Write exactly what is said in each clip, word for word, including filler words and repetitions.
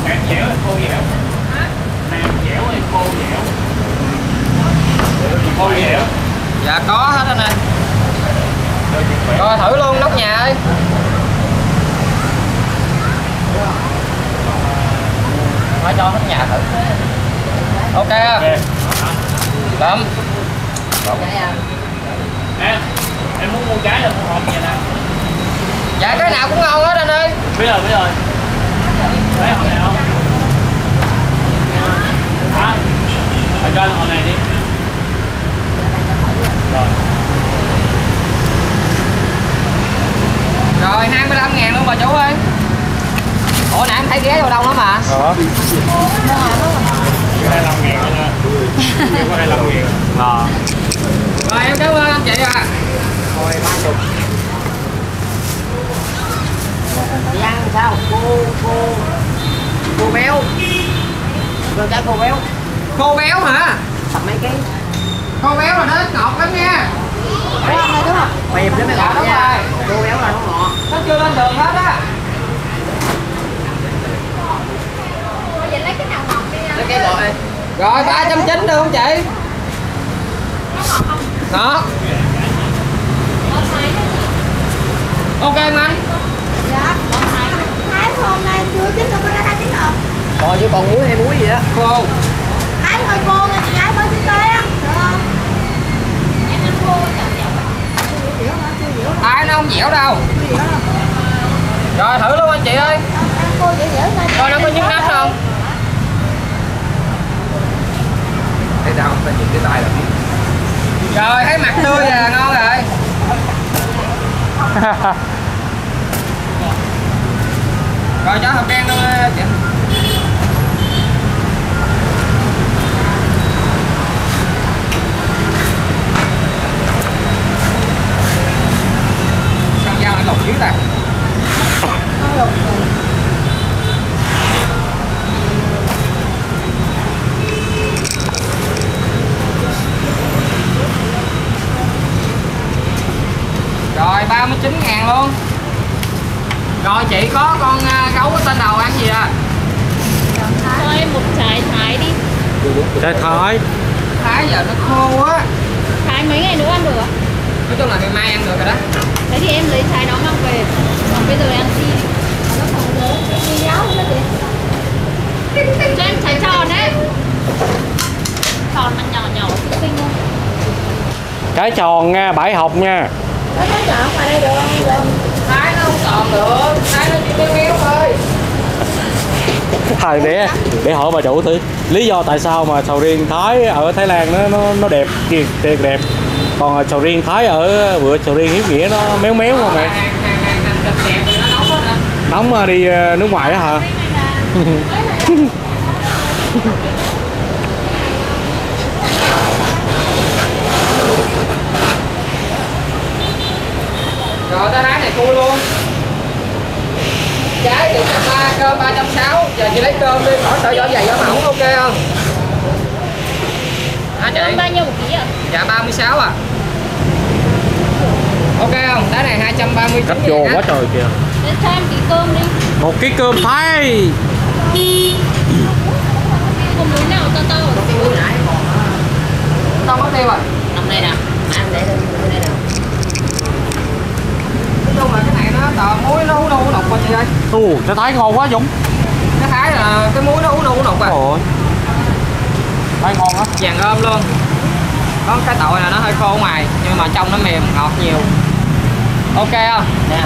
Nang dẻo hay khô dẻo? Nang dẻo hay khô dẻo? Khô dẻo. Dạ có hết anh ơi. Rồi thử luôn nóc nhà ơi. Phải cho nóc nhà thử. Ok không? Lắm. Nè, em muốn mua trái là mua hộp vậy nè. Dạ cái nào cũng ngon hết anh ơi. Biết rồi, biết rồi. Lấy hộp này không? Hả? Phải cho hộp này đi. Rồi. Rồi hai mươi lăm ngàn luôn bà chú ơi. Ủa nãy em thấy ghé vào đâu đó mà. Ờ. hai mươi lăm ngàn thôi nha. Có hai mươi lăm ngàn. Ờ. Rồi em cảm ơn anh chị ạ. Thôi ba mươi. Chị ăn sao? Cô cô cô béo. Cô trái cô béo. Khô béo hả? Tầm mấy ký? Khô béo là nó ngọt lắm nha. Béo ăn đây đúng không? Mềm đó mới Dạ, ngọt đúng nha. rồi. Cô béo là nó ngọt. Nó chưa lên đường hết á. Vậy lấy cái nào ngọt đi anh? Lấy cái gọi. Rồi ba trăm chín mươi được không chị? Nó ngọt không? Ngọt. Ngọt thái đó chị. Ok em anh. Dạ, ngọt thái. Thái hôm nay chưa chín đâu, có ra hai chín rồi. Còn chứ còn muối hay muối gì á? Khô. Thái hơi khô nha chị gái mới chín tới á. Được không? Em ăn khô chậm chậm. Chưa dẻo hả? Chưa dẻo đâu. Ai nó không dẻo đâu. Chưa dẻo đâu. Rồi thử luôn anh chị ơi. Ăn khô dẻo dẻo thôi. Coi nó có nhức nách không? Thấy đau không? Ta nhìn cái tay là biết. Rồi thấy mặt tươi là ngon rồi. Rồi cho hộp đen luôn chị. Sao dao lại lột dưới ta? Rồi ba mươi chín ngàn luôn. Rồi chị có con uh, gấu có tên đầu ăn gì à? Cho em một trái thái đi. Trái thái. Thái giờ nó khô á. Thái mấy ngày nữa ăn được ạ? Nói chung là ngày mai ăn được rồi đó. Thế thì em lấy trái đó mang về. Còn bây giờ em đi. Nó còn lớn, đi giáo nữa chị. Cho em trái tròn đấy. Tròn mà nhỏ nhỏ xinh xinh luôn. Trái tròn nha, bảy hộp nha. Nó trái tròn ngoài đây được không? Được. Thái nó không tròn được, thái nó chỉ béo béo thôi. Thôi để để hỏi bà chủ thử lý do tại sao mà sầu riêng Thái ở Thái Lan nó nó nó đẹp kìa, đẹp đẹp. Còn sầu riêng Thái ở bữa sầu riêng Hiếu Nghĩa nó méo méo không mẹ? Hàng hàng hàng hàng đẹp đẹp thì nó nóng hết á. Nóng đi nước ngoài á hả? Rồi cái thái này cua luôn. Trái thì trăm ba, cơm ba trăm sáu. Giờ chị lấy cơm đi, khỏi sợ vỏ dày vỏ mỏng, ok không? Hả chị? Bao nhiêu một ký ạ? Dạ ba mươi sáu à. Ok không? Đá này hai trăm ba mươi chín. Cắt vô quá trời kìa. Để cho em ký cơm đi. Một ký cơm Thái. Còn muối nào to to ở Cái muối nãy còn Không mất tiêu rồi. nằm đây nè. Ăn để đây đây nè. Nói chung là cái này nó toàn muối nó ú đâu ú nục mà chị ơi. Ồ, trái Thái ngon quá Dũng. Cái thái là cái muối nó ú đâu ú nục à. Ôi. Thái ngon á. Vàng ôm luôn. Có cái tội là nó hơi khô ngoài nhưng mà trong nó mềm ngọt nhiều. Ok không? Nè.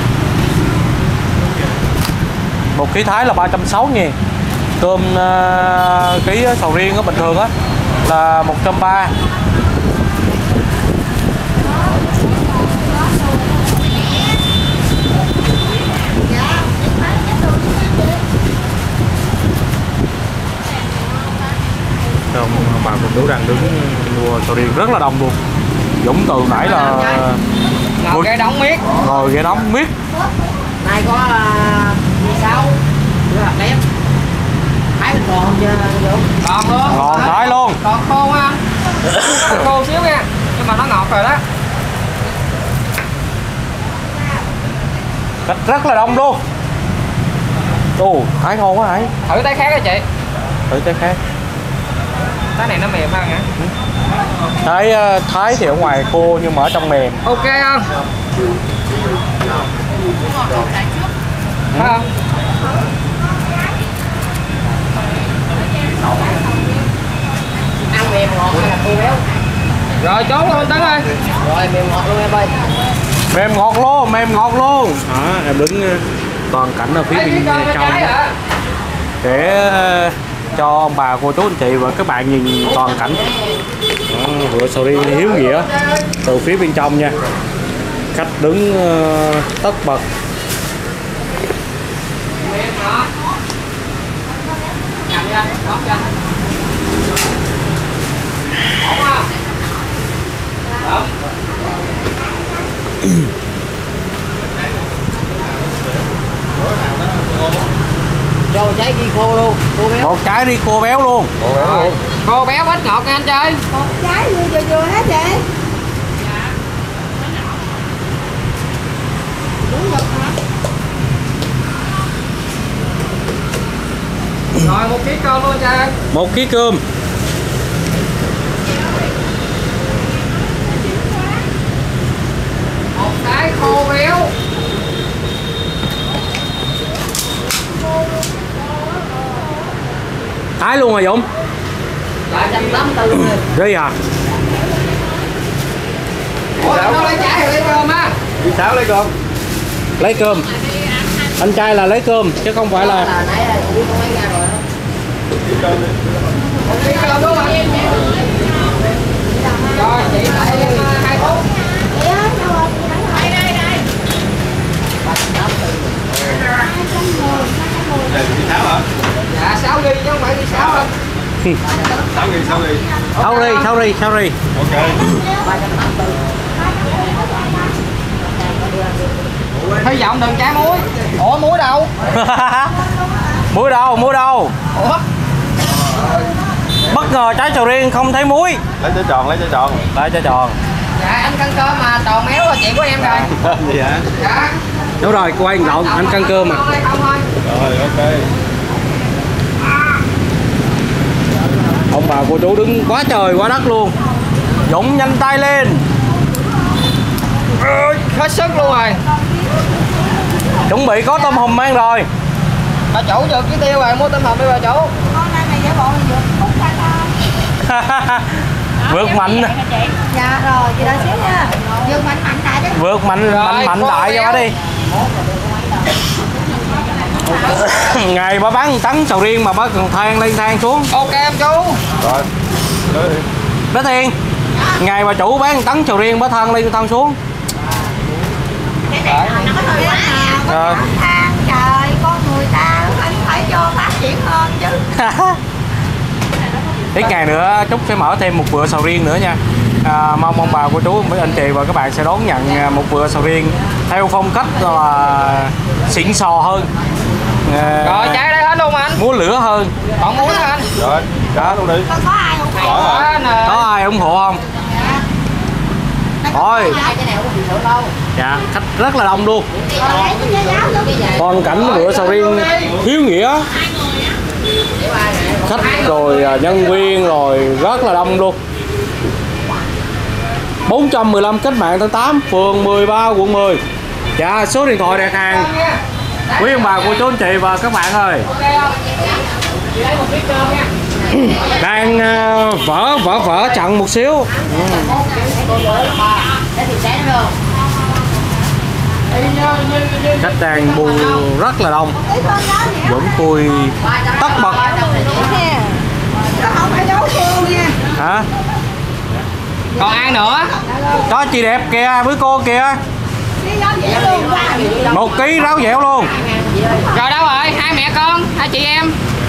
Một ký Thái là ba trăm sáu mươi ngàn. Cơm uh, ký sầu riêng á bình thường á là một trăm ba mươi. Không, bà con chú đang đứng mua sầu riêng rất là đông luôn. Dũng từ nãy là Ngồi cái đóng miết. ngồi ghé đóng miết. Nay có mười sáu nữa là kém. Thái mình còn không chưa Dũng? Còn luôn. Còn Thái luôn. Còn khô ha. Khô xíu nha. Nhưng mà nó ngọt rồi đó. Rất, rất là đông luôn. Ồ, thái ngon quá Hải. Thử trái khác đó chị. Thử trái khác. Trái này nó mềm hơn hả? Thái thái thì ở ngoài khô nhưng mà ở trong mềm. Ok không? Phải không? Ăn mềm ngọt hay là khô béo? Rồi chốt luôn Tấn ơi. Rồi mềm ngọt luôn em ơi. Mềm ngọt luôn, mềm ngọt luôn. Đó, em đứng toàn cảnh ở phía bên trong để cho ông bà cô chú anh chị và các bạn nhìn toàn cảnh. Đó, vựa sầu riêng hiếu nghĩa từ phía bên trong nha. Khách đứng uh, tất bật. Cho một trái ghi khô luôn, khô béo. Một trái đi cô béo luôn. Cô béo luôn. Cô béo ít ngọt nha anh chơi. Một trái vừa vừa vừa hết chị. Rồi một ký cơm luôn chơi. Một ký cơm. Một trái khô béo. Thái luôn rồi Dũng. Ba trăm tám mươi tư luôn. Đi à? Ủa nó lấy trái hay lấy cơm á? Đi Sáu lấy cơm. Lấy cơm. Anh trai là lấy cơm chứ không phải là. Là nãy là chị không lấy ra rồi đó. Một ký cơm đúng không? Rồi chị lại em hai phút. Đây đây đây. Dạ sáu ghi chứ không phải ghi sáu đâu. Sáu đi, sáu đi. Sáu đi, sáu đi. Ok. Hy vọng đừng trái muối. Ủa muối đâu? Muối đâu, muối đâu? Ủa? Bất ngờ trái sầu riêng không thấy muối. Lấy trái tròn, lấy trái tròn. Lấy trái tròn. Dạ anh cân cơm mà tròn méo là chuyện của em rồi. Gì hả? Dạ. Đúng rồi, quay lộn, anh cân cơm mà. Không thôi. Rồi, ok. Ông bà cô chú đứng quá trời quá đất luôn. Dũng nhanh tay lên. Hết sức luôn rồi. Chuẩn bị có tôm hùm mang rồi. Bà chủ được cái tiêu rồi, mua tôm hùm đi bà chủ. Con nay mày giả bộ vượt khúc ra con. Vượt mạnh. Dạ rồi, chị đợi xíu nha. Vượt mạnh mạnh đại chứ. Vượt mạnh mạnh mạnh đại cho đi. Ngày bà bán tấn sầu riêng mà bà còn than lên than xuống. Ok em chú. Rồi. Tới đi. Bé Thiên. Ngày bà chủ bán tấn sầu riêng bà than lên than xuống. Cái này nó có thời gian nào có Ờ. than trời, con người ta phải phải cho phát triển hơn chứ. Ít ngày nữa Trúc sẽ mở thêm một vựa sầu riêng nữa nha. À, mong ông bà cô chú với anh chị và các bạn sẽ đón nhận một vựa sầu riêng theo phong cách là xịn sò hơn. À, Rồi trái đây hết luôn anh. múa lửa hơn. Còn muối nữa anh. Rồi, cá luôn đi. Con có ai không? Đó nè. Có ai ủng hộ không? Thôi. Hai cái này không có bị sửa đâu. Dạ, khách rất là đông luôn. Rồi lấy cái giấy giáo luôn. Toàn cảnh vựa sầu riêng hiếu nghĩa. Khách rồi à, nhân viên rồi rất là đông luôn. bốn trăm mười lăm Cách Mạng tháng tám, phường mười ba, quận mười. Dạ, số điện thoại đặt hàng. Quý ông bà cô chú anh chị và các bạn ơi. Ok không? Chị lấy một ký cơm nha. Đang uh, vỡ vỡ vỡ chặn một xíu. Ừ. Khách đang bu rất là đông. Dũng Cui tất bật. Không phải đấu cô nha. Hả? Còn ăn nữa. Có chị đẹp kìa, với cô kìa. Đi giáo dễ luôn qua. Một ký ráo dẻo luôn. Rồi đâu rồi? Hai mẹ con, hai chị em.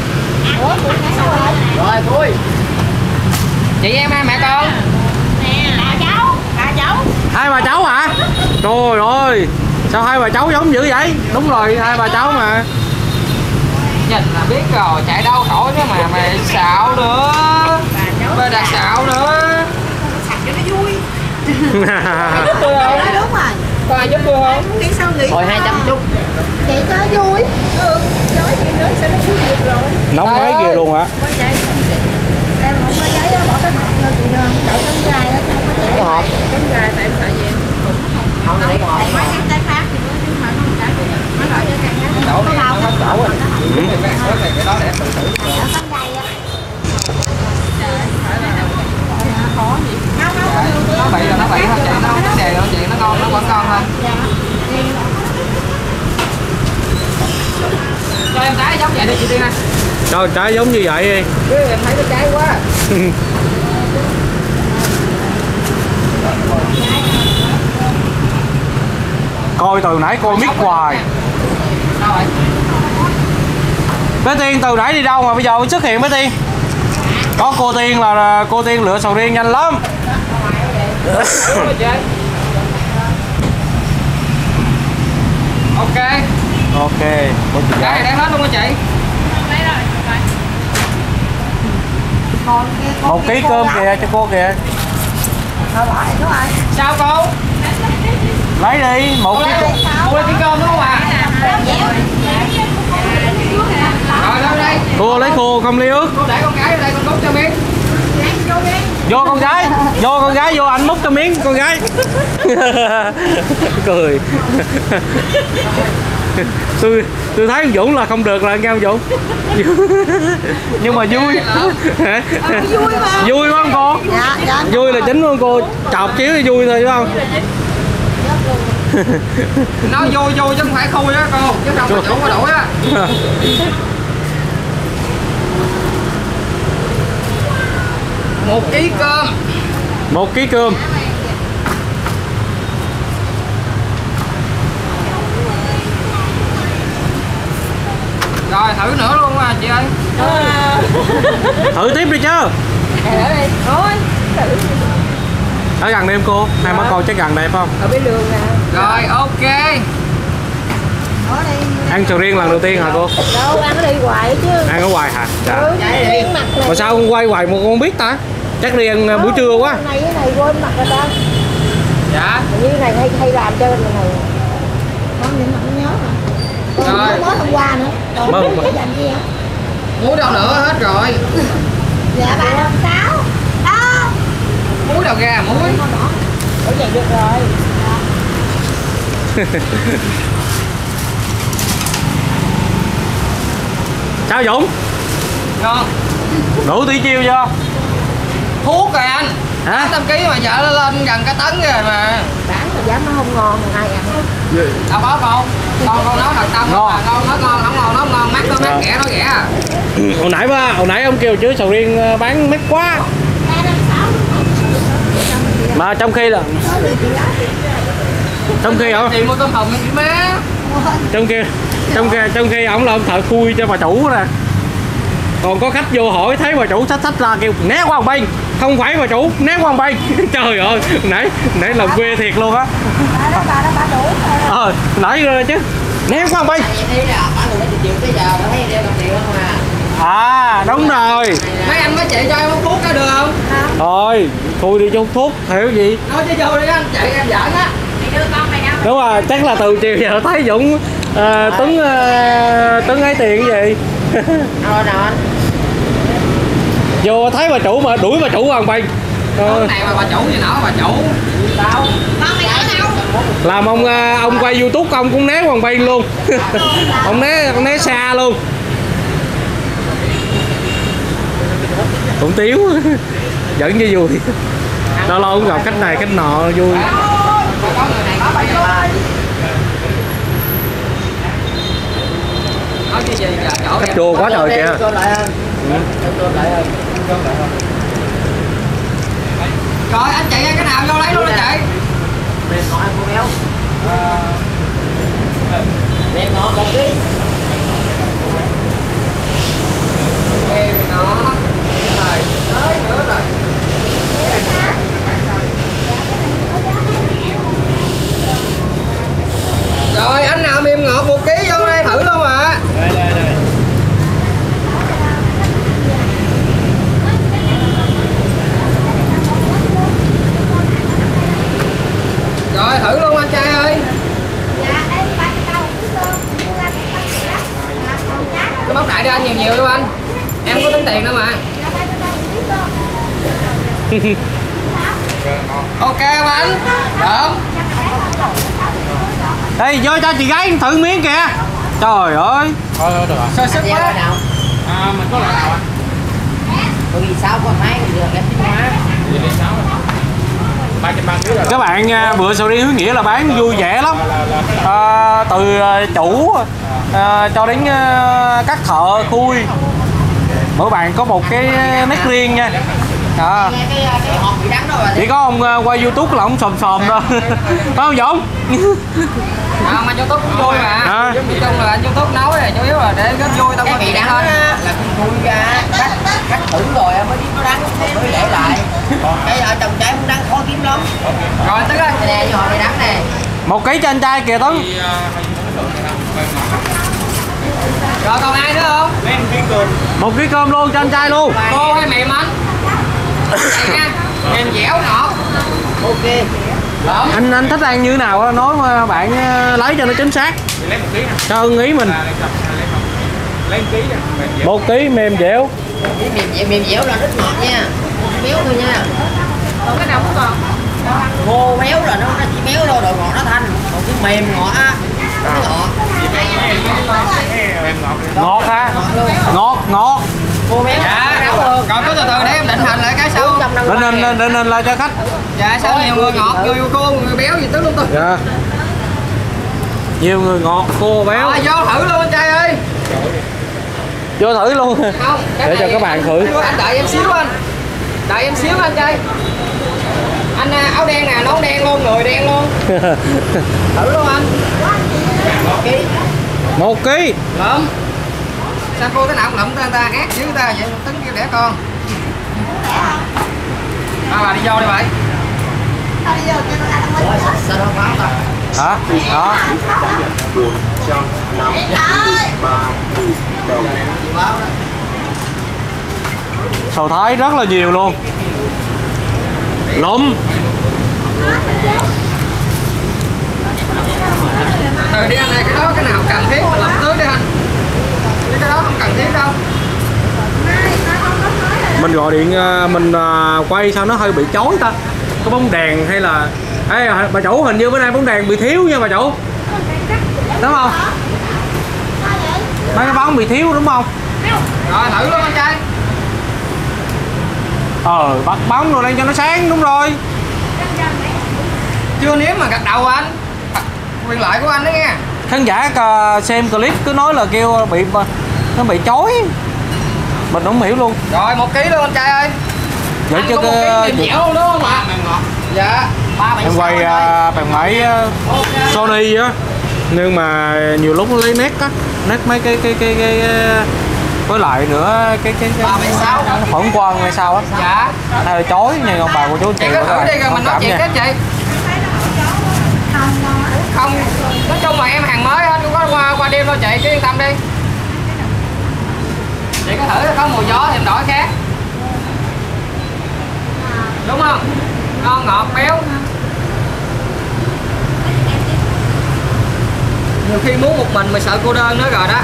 Rồi, vui. Chị em hai mẹ con. Nè, bà cháu, bà cháu. Hai bà cháu hả? Trời ơi, sao hai bà cháu giống dữ vậy? Đúng rồi, hai bà cháu mà. Nhìn là biết rồi, chạy đâu khỏi nữa mà mày xạo nữa. Bà đặt xạo nữa. Sạch cho nó vui. Tôi Nói đúng rồi. Có ai giúp luôn không? Nghĩ sao nghĩ Thôi hai trăm chút. vậy cho vui. Ừ, nói gì nữa sẽ nó vui việc rồi. Nóng Trời mấy ơi. kia luôn hả? Có giấy không chị? Em không có giấy á, bỏ cái hộp vô chị đơn. Đậu cánh gai á, không có giấy. Cái hộp. Cánh gai tại em sợ gì? Không lấy cái hộp. Mấy cái trái khác thì nó nhưng mà không trả chị. Nó loại cho càng khác. Chỗ này nó có chỗ rồi. Ừ. Cái đó để tự thử. Ở cánh gai á. Khó gì? Không, không, không được. Nó bị là nó bị thôi chị, nó không vấn đề đâu chị, nó ngon, nó vẫn ngon thôi. Cho em trái giống vậy đi chị Tiên ơi. Cho trái giống như vậy đi. Chứ em thấy nó trái quá. Coi từ nãy coi miết hoài. Sao vậy? Bé Tiên từ nãy đi đâu mà bây giờ mới xuất hiện bé Tiên? Có cô Tiên là cô Tiên lựa sầu riêng nhanh lắm. Ok. Ok, có chị Cái này gái. đang hết luôn hả chị? Còn kia có Một ký cô cơm gái. kìa cho cô kìa. Rồi lại đúng rồi. Sao cô? Lấy đi, một Cô ký lấy cơm. cô lấy cái cơm đúng không ạ? Rồi đâu đây? Cô lấy khô không ly ướt. Cô để con gái ở đây con đút cho miếng. Vô con gái, vô con gái, vô anh múc cho miếng con gái. Cười. tôi tôi thấy ông Dũng là không được là nghe ông Dũng. Nhưng mà vui. Hả? Vui mà. Vui không cô? Dạ, dạ. Vui là chính không cô? Chọc xíu thì vui thôi đúng không? Nó vui vui chứ không phải khui á cô, chứ không phải chủ có đuổi á. Một ký cơm. Một ký cơm. Rồi thử nữa luôn à chị ơi. Thử tiếp đi chứ. Thôi. Ở gần đây em cô, hai má con chắc gần đây phải không? Ở bên đường nè. Rồi ok. Ở đây. Ăn sầu riêng lần đầu tiên hả cô? Đâu ăn ở đây hoài chứ. Ăn ở ngoài hả? Dạ. Ừ, riêng mặt này. Mà sao không quay hoài mà con không biết ta? Chắc đi ăn buổi trưa quá. Này cái này quên mặt rồi ta. Dạ. Như này hay hay làm cho này này. Không những mặt nó nhớ mà. Còn Rồi. mới hôm qua nữa. Còn Mới hôm cái qua. gì làm gì hả? Muối đâu nữa hết rồi. Dạ ba đồng sáu. Đó. Muối đâu ra muối. Con đỏ. Ủa vậy được rồi. Sao Dũng? Ngon. Đủ tỷ chiêu chưa? Thuốc rồi anh. Hả? tám ký mà vợ nó lên gần cả tấn rồi mà. Bán mà dám nó không ngon mà ai ăn. Đâu có con. Con con nói thật tâm Ngon. mà con nói ngon không ngon nó không ngon, mắt nó mắt ghẻ nó ghẻ à. Hồi nãy ba, hồi nãy ông kêu chứ sầu riêng ờ, bán mắc quá. ba đồng sáu. Mà trong khi là trong khi ông Chị mua tôm hùm chị má. trong khi trong khi trong khi ông là ông thợ khui cho bà chủ nè. Còn có khách vô hỏi thấy bà chủ xách xách ra kêu né qua một bên, không phải bà chủ né qua một bên. Trời ơi, nãy nãy làm quê thiệt luôn á. Bà đó bà đó bà đủ. Ờ, nãy rồi chứ né qua một bên. Thế là bán từ mấy chiều tới giờ mà thấy đeo đồng tiền không à. À đúng rồi. Mấy anh mấy chị cho em uống thuốc cái được không? Thôi khui đi cho hút thuốc hiểu gì. Nói chứ vô đi anh chị em giỡn á. Đúng rồi, chắc là từ chiều giờ thấy Dũng à, Tuấn à, Tuấn ấy tiền cái gì. Rồi rồi. Vô thấy bà chủ mà đuổi bà chủ hoàng bên. Ờ, Cái này mà bà chủ gì nữa bà chủ. Sao? Con mày ở đâu? làm ông à, ông quay YouTube ông cũng né hoàng bên luôn. Ông né ông né xa luôn. Cũng tiếu. Vẫn như vui. Lâu lâu cũng gặp cách này cách nọ vui. Có người này có bảy ba. Nói cái gì giờ chỗ Khách chua quá trời kìa. Cho lại ơn. Cho lại ơn. Rồi anh chị cái nào vô lấy luôn đó chị. Mềm ngọt cô béo. Mềm ngọt một ký. Em nó. Rồi, tới nữa rồi. Rồi anh nào mềm ngọt một ký vô đây thử luôn ạ. Đây đây đây. Rồi thử luôn anh trai ơi. tính tiền nữa mà. Ok không anh? Được. Đây vô cho chị gái thử miếng kìa. Trời ơi. Thôi thôi được rồi. Sơ sức Dao quá. loại nào? À, mình có loại nào anh? Bởi vì sao có hai được em xin hóa. Vậy đi sáu ba trăm ba ký rồi. Các bạn à, bữa sầu riêng Hiếu Nghĩa là bán vui vẻ lắm. À, từ à, chủ à, cho đến à, các thợ khui. Mỗi bạn có một cái nét riêng nha. À. Cái cái cái hộp bị đắng đâu rồi. Chỉ có ông uh, quay YouTube là ông sòm sòm thôi. Phải không Dũng? À, mà YouTube cũng vui mà. À. Nói chung là YouTube nói là chủ yếu là để góp vui tao Cái có bị tiền đắng thôi. á, là con thui ra cắt cắt thử rồi mới biết nó đắng mới để lại. Cái ở trong trái cũng đắng khó kiếm lắm. Rồi tức á. Cái nè như họ bị đắng nè. Một ký cho anh trai kìa Tuấn. Rồi còn ai nữa không? Một ký cơm luôn cho anh trai luôn. Khô hay mềm anh? Vậy nha. Mềm dẻo ngọt. Ok. Lộn. Anh anh thích ăn như thế nào nói mà bạn uh, lấy cho nó chính xác. Lấy một ký nè. Cho ưng ý mình. Lấy một ký nè. Một ký mềm dẻo. Cái mềm dẻo, mềm dẻo là rất ngọt nha. Béo thôi nha. Còn cái nào cũng còn. Khô béo là nó nó chỉ béo thôi, độ ngọt nó thanh. Còn cái mềm ngọt á, nó ngọt. Em ngọt. Ngọt hả? Ngọt ngọt. Khô béo. Dạ. Rồi cứ từ từ để em định hình lại cái sau. Định hình định hình lại cho khách. Dạ sao nhiều người ngọt, người khô, người béo gì tức luôn tôi. Dạ. Nhiều người ngọt, khô béo. Rồi vô thử luôn anh trai ơi. Vô thử luôn. Không, cái Để cho này- các bạn thử. Anh đợi em xíu anh. Đợi em xíu anh trai. Anh à, áo đen nè, nón đen luôn, người đen luôn. Thử luôn anh. Một ký. Một ký. Lượm. Sao cô thế nào cũng lụm ta, ta ác dữ ta vậy, tính kêu đẻ con. À, bà đi vô đi vậy. Sao đâu báo ta? Hả? Đó. Sầu thái rất là nhiều luôn. Lụm. Từ đi anh này, cái đó cái nào cần thiết mình làm tưới đi anh. Chứ cái đó không cần thiết đâu. Mình gọi điện à, mình à, quay sao nó hơi bị chói ta. Có bóng đèn hay là ê bà chủ hình như bữa nay bóng đèn bị thiếu nha bà chủ. Đúng không? Mấy cái bóng bị thiếu đúng không? Rồi thử luôn anh trai. Ờ bắt bóng rồi lên cho nó sáng đúng rồi. Chưa nếm mà gật đầu anh. Quyền lợi của anh đó nghe. Khán giả à, xem clip cứ nói là kêu bị nó bị chói. Mình không hiểu luôn. Rồi một ký luôn anh trai ơi. Vậy Anh cho có một cái ký mềm dẻo luôn đúng không ạ? Dạ. ba bảy em quay uh, bằng máy uh, Sony á, nhưng mà nhiều lúc nó lấy nét á, nét mấy cái cái cái cái, cái với lại nữa cái cái cái phẫn quang hay sao á, Dạ. hay là chói nha ông bà cô chú anh chị Chị có các thử bạn đi rồi mình nói thông cảm chuyện nha. cái chị. Không, nói chung là em hàng mới hết, không có qua qua đêm đâu chị, cứ yên tâm đi. Chị có thử có mùi gió thì em đổi khác. Đúng không? Ngon ngọt béo. Nhiều khi muốn một mình mà sợ cô đơn nữa rồi đó.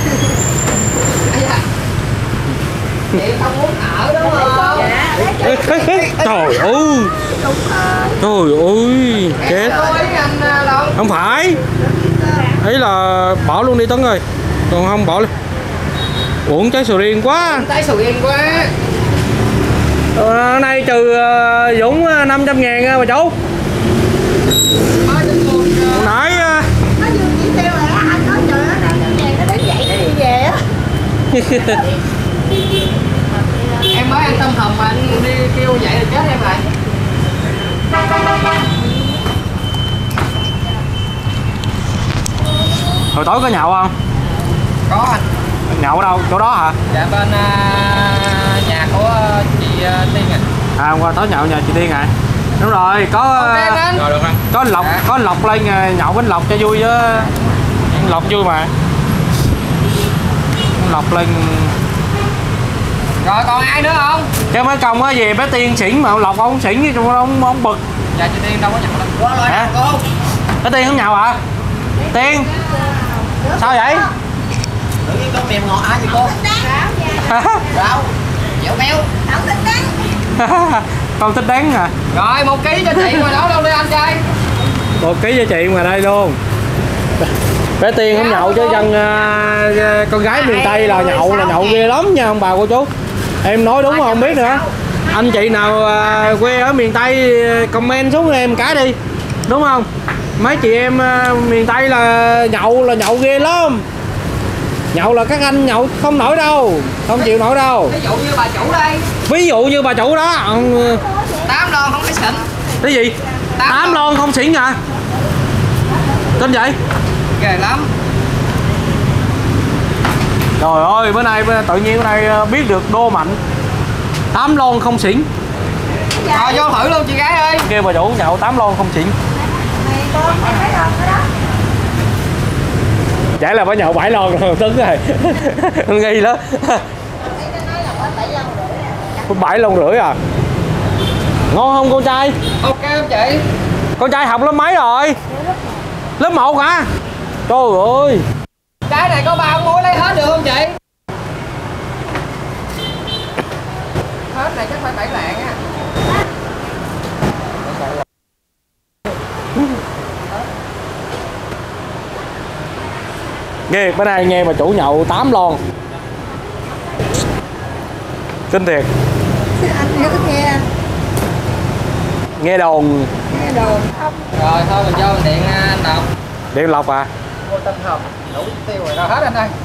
Chị không muốn ở đúng không? Ê, ê, ê, trời ơi trời ơi chết Anh Long. không phải ấy là bỏ luôn đi Tấn ơi, còn không bỏ luôn uổng trái sầu riêng quá. Tay sầu riêng quá. Ờ, nay trừ uh, Dũng uh, năm trăm ngàn nha bà chú. Hồi nãy uh... Nó dương chỉ tiêu là anh nói trời nó đang nhà nó đứng dậy nó đi về á. Em mới ăn tôm hùm mà anh đi kêu vậy là chết em rồi. Hồi tối có nhậu không? Có anh. Nhậu ở đâu? Chỗ đó hả? Dạ bên uh, nhà của chị uh, Tiên à. À hôm qua tối nhậu nhà chị Tiên à? Đúng rồi, có Ok anh. Rồi được anh. có anh Lộc, có anh Lộc lên uh, nhậu với anh Lộc cho vui chứ. Anh Lộc vui mà. Anh Lộc lên. Rồi còn ai nữa không? Cái mấy công á về bé Tiên xỉn mà Lộc ông xỉn chứ ông ông, ông bực. Dạ chị Tiên đâu có nhận đâu. Có loại Hả? nào cô? Bé Tiên không nhậu hả? Tiên sao vậy? Tự nhiên con mềm ngọt hả chị cô? Đâu? Dạo béo. Không thích đắng. Con thích đáng à? Rồi một ký cho chị ngoài đó luôn đi anh trai. Một ký cho chị ngoài đây luôn. Bé Tiên không nhậu chứ dân uh, con gái miền Tây là nhậu là nhậu ghê lắm nha ông bà cô chú. Em nói đúng không biết nữa. Anh chị nào uh, quê ở miền Tây comment xuống em cái đi. Đúng không? Mấy chị em uh, miền Tây là nhậu là nhậu ghê lắm. Nhậu là các anh nhậu không nổi đâu, không chịu nổi đâu. Ví dụ như bà chủ đây. Ví dụ như bà chủ đó, ông Tám lon không phải xịn. cái gì? Tám lon không xỉn à? Tin vậy? Ghê lắm. Trời ơi, bữa nay tự nhiên bữa nay biết được đô mạnh. Tám lon không xỉn. Rồi vô thử luôn chị gái ơi. Kêu bà chủ nhậu tám lon không xỉn. Mày con mày thấy không cái đó. Chả là bà nhậu bảy lon rồi Tuấn rồi. Nghi đó. Bảy lon rưỡi à? Ngon không con trai? Ok không chị? Con trai học lớp mấy rồi? Lớp một hả? Trời ơi. Cái này có ba ông muối lấy hết được không chị? Hết này chắc phải bảy lạng á. Nghe bữa nay nghe bà chủ nhậu tám lon. Kinh thiệt. Anh nhớ nghe. Nghe đồn. Nghe đồn không. Rồi thôi mình cho mình điện anh Lộc. Điện Lộc à? Vô tinh hồng, đủ tiêu rồi đâu hết anh ơi.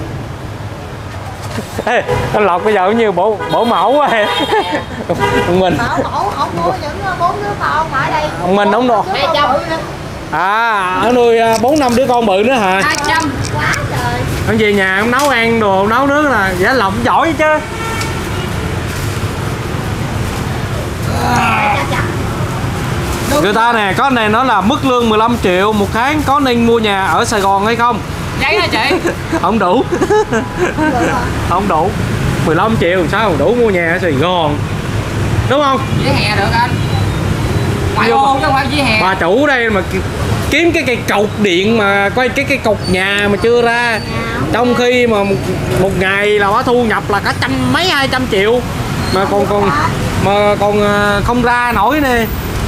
Ê, anh Lộc bây giờ cũng như bổ bổ mẫu quá. Ông mình. Bảo mẫu không nuôi những bốn đứa con mà ở đây. Ông mình không được. Hai trăm. À, ở nuôi bốn năm đứa con bự nữa hả? Hai trăm. Quá trời. Ông về nhà ông nấu ăn đồ nấu nước là giả Lộc giỏi chứ. Người ta nè, có này nó là mức lương mười lăm triệu một tháng, có nên mua nhà ở Sài Gòn hay không? Giấy hả chị? Không đủ. Không đủ. mười lăm triệu sao không đủ mua nhà ở Sài Gòn. Đúng không? Vỉa hè được anh. Ngoại ô chứ không phải vỉa hè. Bà chủ đây mà kiếm cái cây cột điện mà quay cái cái cột nhà mà chưa ra, trong khi mà một, một ngày là bà thu nhập là cả trăm mấy hai trăm triệu mà còn còn mà còn không ra nổi nè.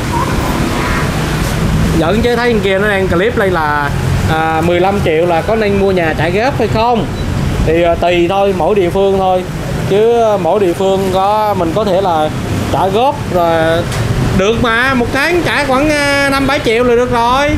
Giận chứ thấy kia nó đang clip đây là à, mười lăm triệu là có nên mua nhà trả góp hay không thì à, tùy thôi, mỗi địa phương thôi, chứ mỗi địa phương có mình có thể là trả góp rồi được mà một tháng trả khoảng năm bảy triệu là được rồi.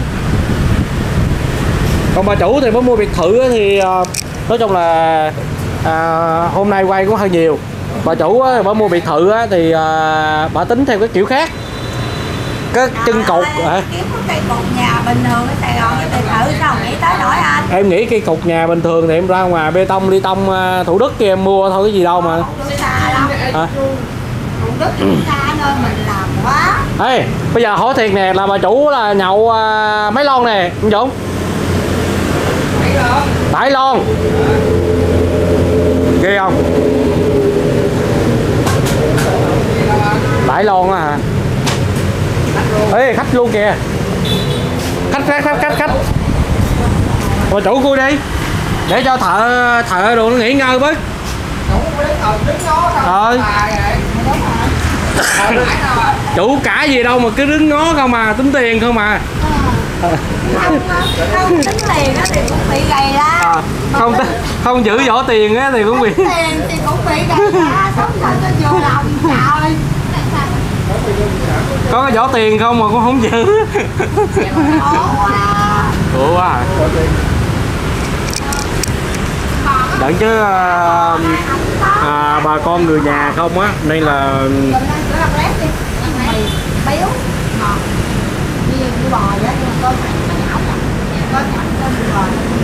Còn bà chủ thì mới mua biệt thự thì à, nói chung là à, hôm nay quay cũng hơi nhiều. Bà chủ á, bà mua biệt thự á, thì à, bà tính theo cái kiểu khác, cái chân cột hả? Kiếm cái cây cột nhà bình thường ở Sài Gòn thì thử sao nghĩ tới nổi anh. Em nghĩ cây cột nhà bình thường thì em ra ngoài bê tông ly tông Thủ Đức kia em mua thôi, cái gì đâu mà. Không xa lắm. Hả? Thủ Đức xa nơi mình làm quá. Ê, bây giờ hỏi thiệt nè, là bà chủ là nhậu à, mấy lon nè anh Dũng? Bảy lon. Ghê không? Bảy lon á hả? Ê, khách luôn kìa. Khách khách khách khách khách. Bà chủ cui đi. Để cho thợ thợ đồ nó nghỉ ngơi bớt. Ờ. Chủ cả gì đâu mà cứ đứng ngó không mà, tính tiền không mà. Không, không tính tiền á thì cũng bị gầy ra. À, không không giữ vỏ tiền á thì cũng bị. Tính tiền thì cũng bị gầy ra, sống thật nó vô lòng trời. Có cái vỏ tiền không mà cũng không giữ. Ủa quá à. Đặng chứ à, à, bà con người nhà không á, nên là béo ngọt như như bò vậy, nhưng mà cơm nó nhỏ lắm, cơm nhỏ cơm bò.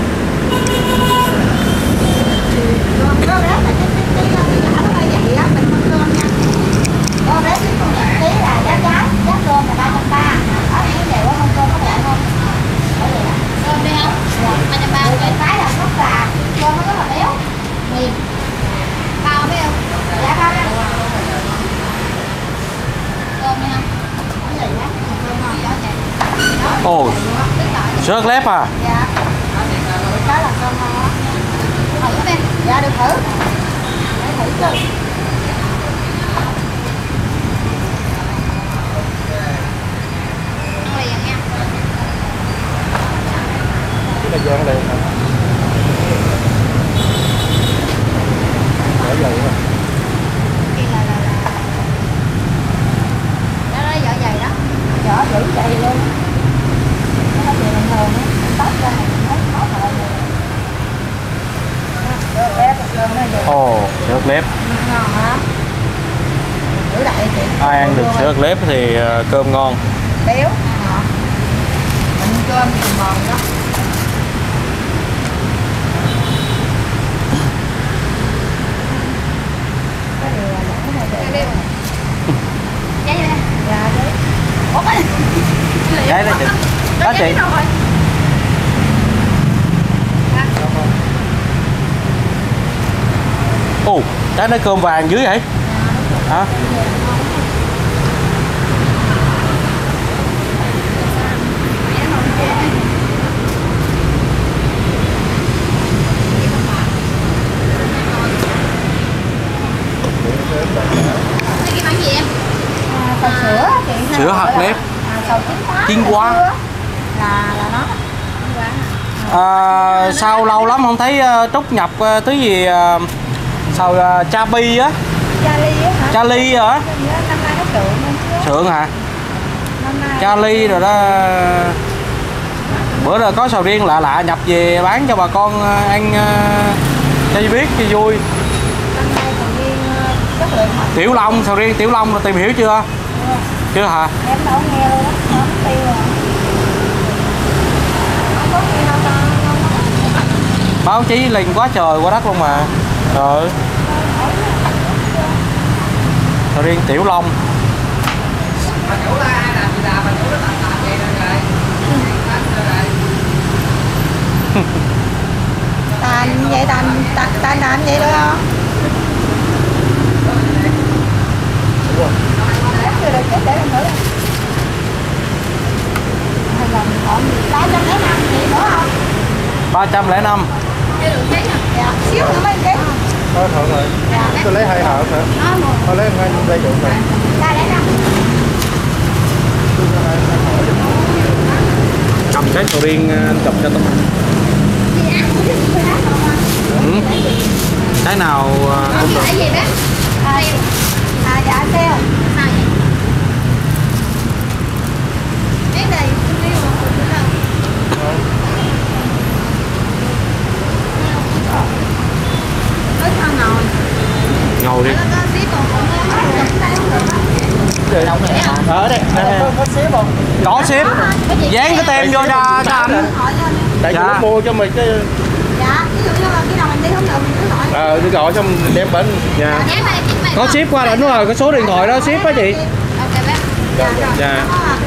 Cơm rét là cái cái cái nhỏ nó hơi vậy á, mình ăn cơm nha. Cơm rét cái con tí là giá giá giá cơm là ba trăm ba, ở đây cái vậy quá không cơm có lẹ không? Cơm đi không? Ba trăm ba cái cái là rất là cơm nó rất là béo, mềm, bao biết không? Dạ bao nha. Cơm đi không? ồ, rớt lép à? Dạ. Đó là cơm ngon. Thử đi. Dạ được thử. Để thử chứ. Ăn liền nha. Cái này vô ăn liền hả? Để dày quá. Kia là là là đó đó vỏ dày đó. Vỏ dữ vậy luôn. Nó về bình thường á, tóc ra này thấy khó thở rồi. Được lép, được nó về. Ồ, sữa ớt lép. Ngon hả? Thử đại chị. Ai ăn được sữa ớt lép thì uh, cơm ngon. Béo, ngọt. Mình cơm thì mòn đó. Cái điều là lỗ này Cái để điều. Giấy nè. ra đấy. Ủa cái Đấy đó chị. Đó chị. đâu rồi? Ồ, trái nó cơm vàng dưới vậy? Hả? Cái bánh gì em? À, sầu sữa chị. Sữa hạt nếp. À, sầu chín quá. Chín quá. Là là nó. À, sao lâu lắm không thấy uh, Trúc nhập uh, thứ gì uh, sao uh, Chabi á, Charlie á hả? Charlie hả? Năm nay nó sượng luôn chứ. Sượng hả? Năm nay. Charlie rồi đó. Bữa rồi có sầu riêng lạ lạ nhập về bán cho bà con uh, ăn uh, cho biết cho vui. Năm nay sầu riêng chất lượng mạnh. Tiểu Long, sầu riêng Tiểu Long rồi tìm hiểu chưa? Chưa hả? Em đâu nghe luôn á, nó tiêu rồi. Không có nghe đâu ta. Báo chí lên quá trời quá đất luôn mà. Rồi. Sầu riêng Tiểu Long. Bà chủ la ai làm gì làm, bà chủ nó làm làm vậy rồi rồi. Tàn vậy tàn tàn tàn tàn vậy đó không? Để được chết để làm thử. Hay là mình còn ba trăm lẻ năm gì nữa không? ba trăm lẻ năm. Cái đường giấy nè. Dạ, xíu nữa mấy cái. Thôi thượng rồi. Tôi lấy hai hộp hả? Nó một. Thôi lấy hai đây được rồi. Ba lẻ năm. Cầm cái sầu riêng anh chụp cho tôi. Gì ăn cũng được phải ăn không? Ừ. Cái nào uh, Nó cũng cái được. gì đó? À, à dạ sale. Sao vậy? Cái này cũng đi một cục nữa đâu. Tới thằng ngồi. Ngồi đi. Nó có xí còn còn Ở đây. Có ship không? Có ship. Dán cái tem vô cho cho anh. Tại Dạ. vì nó mua cho mình cái Dạ, ví dụ như là khi nào mình đi không được mình cứ gọi. ờ đi gọi xong mình đem bên. Dạ. Nhé mày, mày Có ship qua đỉnh rồi, có số điện thoại đó ship á chị. Ok bác. Dạ, rồi. Dạ. Nó có